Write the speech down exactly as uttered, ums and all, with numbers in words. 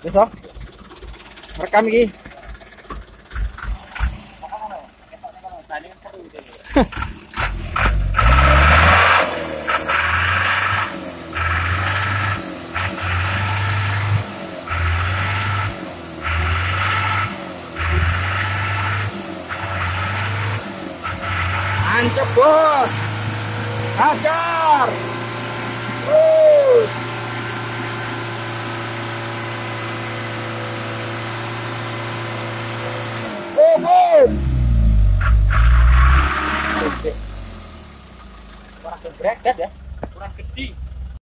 Besok rekam iki. Mantap bos, hajar. Uh. Oh, oh. Kurang gebrek ya, kurang gede.